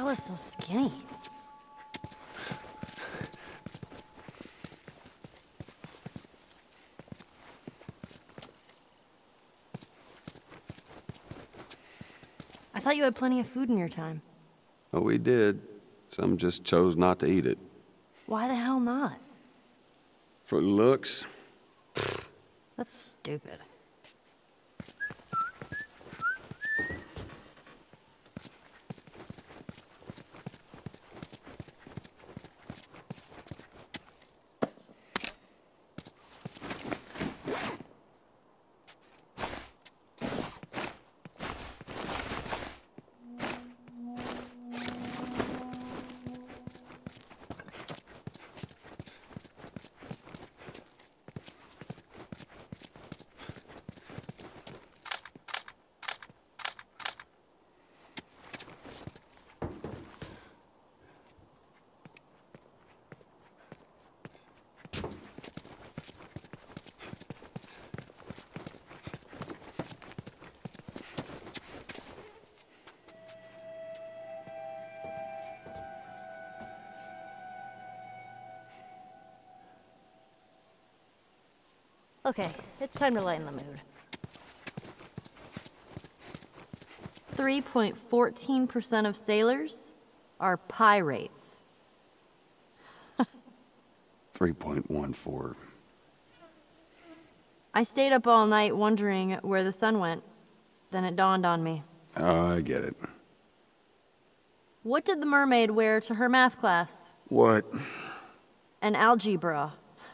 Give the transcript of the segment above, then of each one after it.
Bella's so skinny. I thought you had plenty of food in your time. Oh, we did. Some just chose not to eat it. Why the hell not? For looks. That's stupid. Okay, it's time to lighten the mood. 3.14% of sailors are pirates. 3.14. I stayed up all night wondering where the sun went. Then it dawned on me. Oh, I get it. What did the mermaid wear to her math class? What? An algebra.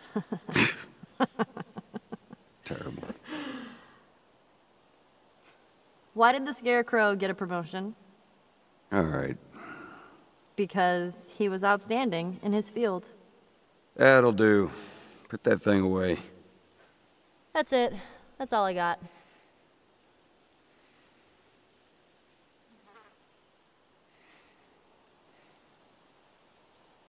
Terrible. Why did the Scarecrow get a promotion? All right. Because he was outstanding in his field. That'll do. Put that thing away. That's it. That's all I got.